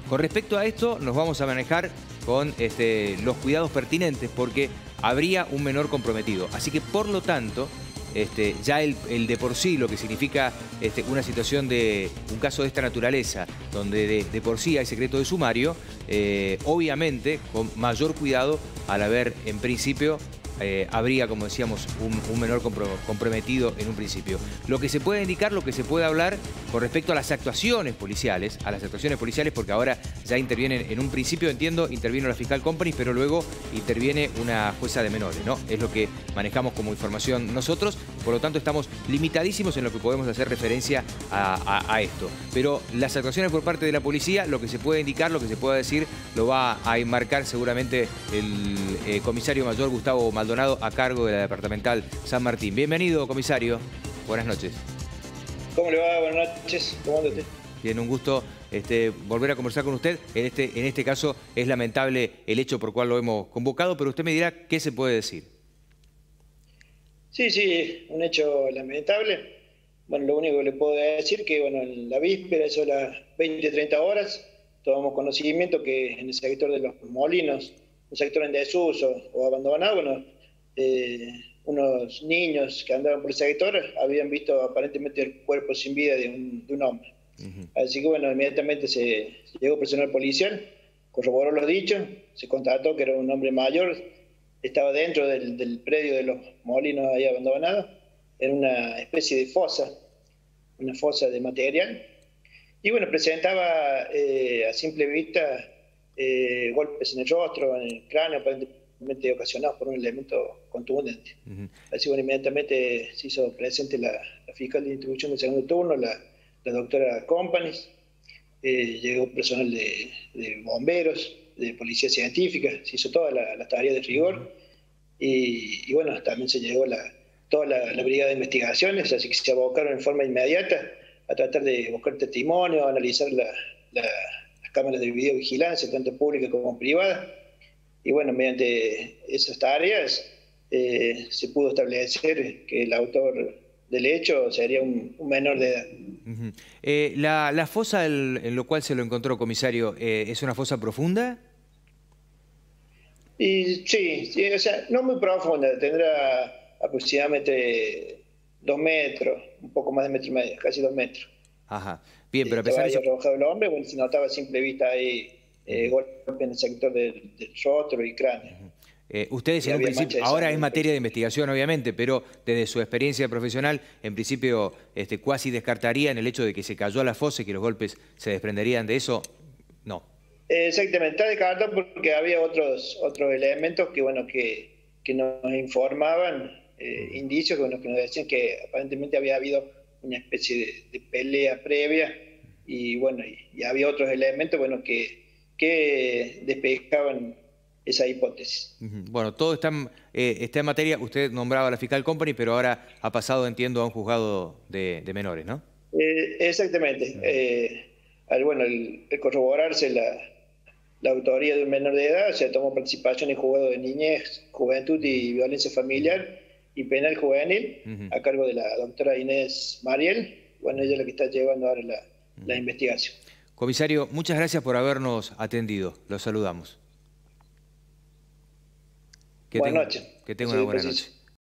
Con respecto a esto, nos vamos a manejar con los cuidados pertinentes porque habría un menor comprometido. Así que, por lo tanto, ya el de por sí, lo que significa una situación de un caso de esta naturaleza, donde de por sí hay secreto de sumario, obviamente, con mayor cuidado al haber, en principio, habría, como decíamos, un menor comprometido en un principio. Lo que se puede indicar, lo que se puede hablar con respecto a las actuaciones policiales, porque ahora ya intervienen, en un principio, entiendo, intervino la fiscal Company, pero luego interviene una jueza de menores, ¿no? Es lo que manejamos como información nosotros, por lo tanto estamos limitadísimos en lo que podemos hacer referencia a esto. Pero las actuaciones por parte de la policía, lo que se puede indicar, lo que se pueda decir, lo va a enmarcar seguramente el comisario mayor Gustavo Maldonado, a cargo de la departamental San Martín. Bienvenido, comisario. Buenas noches. ¿Cómo le va? Buenas noches. ¿Cómo anda usted? Bien, un gusto volver a conversar con usted. En este caso es lamentable el hecho por cual lo hemos convocado, pero usted me dirá qué se puede decir. Sí, un hecho lamentable. Bueno, lo único que le puedo decir que, bueno, en la víspera, eso a las 20-30 horas, tomamos conocimiento que en el sector de Los Molinos, un sector en desuso o abandonado, bueno, unos niños que andaban por el sector habían visto aparentemente el cuerpo sin vida de un hombre. Así que, bueno, inmediatamente se llegó personal policial, corroboró los dichos, se constató que era un hombre mayor, estaba dentro del predio de Los Molinos ahí abandonado, en una especie de fosa, una fosa de material, y bueno, presentaba a simple vista golpes en el rostro, en el cráneo, aparentemente ocasionados por un elemento contundente. Así que, bueno, inmediatamente se hizo presente la fiscal de instrucción del segundo turno, la doctora Companis, llegó personal de bomberos, de policía científica, se hizo toda la tarea de rigor, y bueno, también se llegó toda la brigada de investigaciones, así que se abocaron en forma inmediata a tratar de buscar testimonio, a analizar las cámaras de videovigilancia, tanto públicas como privadas, y bueno, mediante esas tareas se pudo establecer que el autor del hecho sería un menor de edad. La fosa en lo cual se lo encontró, comisario, ¿es una fosa profunda? Y sí, o sea, no muy profunda, tendrá aproximadamente 2 metros, un poco más de 1,5 metros, casi 2 metros. Ajá. Bien, pero a pesar Estaba de ahí eso... arrojado el hombre, bueno, se notaba a simple vista ahí golpe en el sector del rostro y cráneo. Ustedes Y en un había principio, mancha de ahora sangre es en el materia de pecho. investigación obviamente, pero desde su experiencia profesional, en principio cuasi descartarían el hecho de que se cayó a la fosa y que los golpes se desprenderían de eso, no. Exactamente, está descartado porque había otros elementos que, bueno, que nos informaban, indicios que, bueno, que nos decían que aparentemente había habido una especie de pelea previa, y bueno, y había otros elementos, bueno, que despejaban esa hipótesis. Bueno, todo está en materia. Usted nombraba a la fiscal Company, pero ahora ha pasado, entiendo, a un juzgado de menores, ¿no? Exactamente. Al corroborarse la autoría de un menor de edad, se tomó participación en juzgado de niñez, juventud y violencia familiar y penal juvenil, a cargo de la doctora Inés Mariel. Bueno, ella es la que está llevando ahora la investigación. Comisario, muchas gracias por habernos atendido. Los saludamos. Buenas noches. Que tenga una buena noche.